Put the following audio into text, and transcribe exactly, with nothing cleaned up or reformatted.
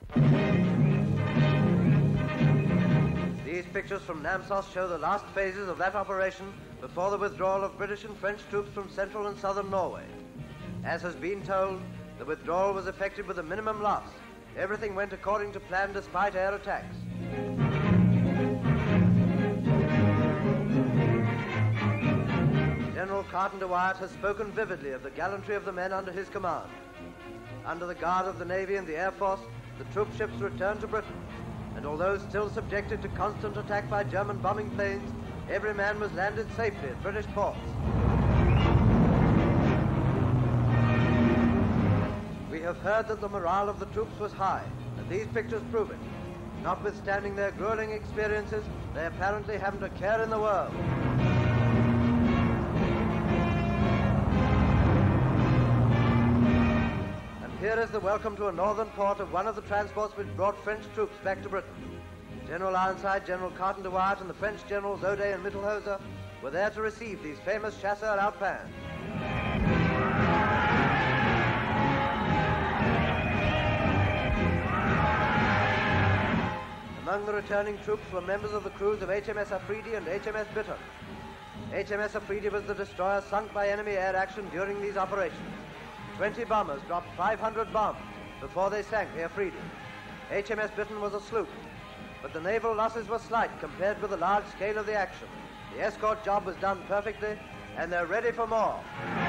These pictures from Namsos show the last phases of that operation before the withdrawal of British and French troops from central and southern Norway. As has been told, the withdrawal was effected with a minimum loss. Everything went according to plan despite air attacks. General Carpenter Wyatt has spoken vividly of the gallantry of the men under his command. Under the guard of the Navy and the Air Force, the troop ships returned to Britain, and although still subjected to constant attack by German bombing planes, every man was landed safely at British ports. We have heard that the morale of the troops was high, and these pictures prove it. Notwithstanding their grueling experiences, they apparently haven't a care in the world. Here is the welcome to a northern port of one of the transports which brought French troops back to Britain. General Ironside, General Carpenter Wyatt, and the French generals O'Day and Mittelhoser were there to receive these famous chasseurs alpins. Among the returning troops were members of the crews of H M S Afridi and H M S Bittern. H M S Afridi was the destroyer sunk by enemy air action during these operations. Twenty bombers dropped five hundred bombs before they sank the Afridi. H M S Bittern was a sloop, but the naval losses were slight compared with the large scale of the action. The escort job was done perfectly, and they're ready for more.